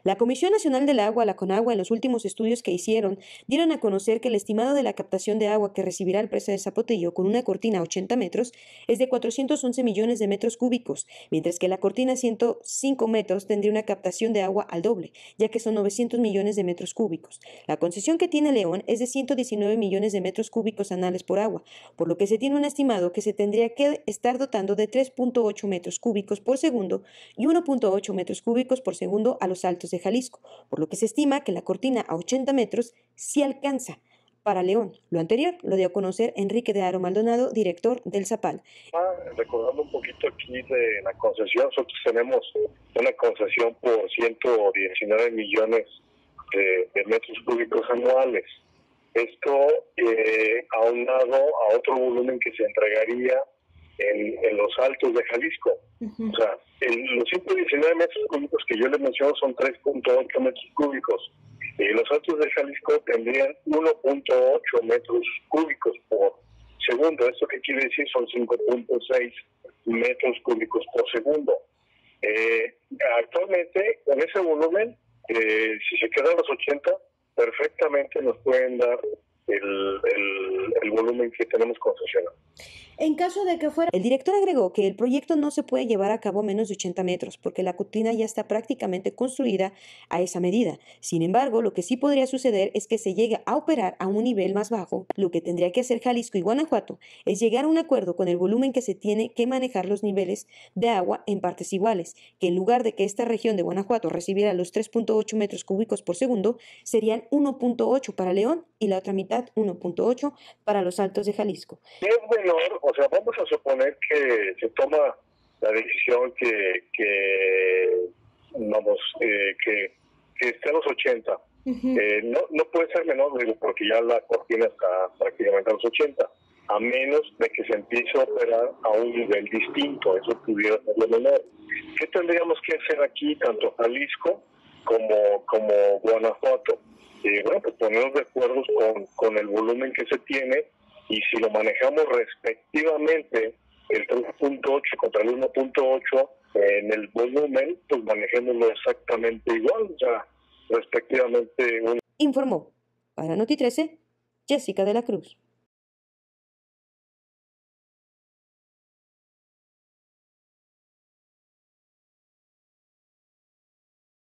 La Comisión Nacional del Agua, la CONAGUA, en los últimos estudios que hicieron, dieron a conocer que el estimado de la captación de agua que recibirá el presa de Zapotillo con una cortina a 80 metros es de 411 millones de metros cúbicos, mientras que la cortina a 105 metros tendría una captación de agua al doble, ya que son 900 millones de metros cúbicos. La concesión que tiene León es de 119 millones de metros cúbicos anales por agua, por lo que se tiene un estimado que se tendría que estar dotando de 3.8 metros cúbicos por segundo y 1.8 metros cúbicos por segundo a los Altos de Jalisco, por lo que se estima que la cortina a 80 metros sí alcanza para León. Lo anterior lo dio a conocer Enrique de Aro Maldonado, director del ZAPAL. Recordando un poquito aquí de la concesión, nosotros tenemos una concesión por 119 millones de metros cúbicos anuales. Esto aunado a otro volumen que se entregaría en los Altos de Jalisco. O sea, los 119 metros cúbicos que yo les menciono son 3.8 metros cúbicos. Y los Altos de Jalisco tendrían 1.8 metros cúbicos por segundo. ¿Esto qué quiere decir? Son 5.6 metros cúbicos por segundo. Actualmente, con ese volumen, si se quedan los 80, perfectamente nos pueden dar el volumen que tenemos concesionado. En caso de que fuera... El director agregó que el proyecto no se puede llevar a cabo a menos de 80 metros, porque la cortina ya está prácticamente construida a esa medida. Sin embargo, lo que sí podría suceder es que se llegue a operar a un nivel más bajo. Lo que tendría que hacer Jalisco y Guanajuato es llegar a un acuerdo con el volumen que se tiene que manejar los niveles de agua en partes iguales, que en lugar de que esta región de Guanajuato recibiera los 3.8 metros cúbicos por segundo, serían 1.8 para León y la otra mitad 1.8 para los Altos de Jalisco. Es menor, o sea, vamos a suponer que se toma la decisión que esté a los 80. No puede ser menor, porque ya la cortina está prácticamente a los 80, a menos de que se empiece a operar a un nivel distinto. Eso pudiera ser lo menor. ¿Qué tendríamos que hacer aquí, tanto Jalisco como Guanajuato? Bueno, pues ponernos de acuerdo con el volumen que se tiene, y si lo manejamos respectivamente, el 3.8 contra el 1.8 en el volumen, pues manejémoslo exactamente igual, o sea, respectivamente. Informó para Noti 13, Jessica de la Cruz.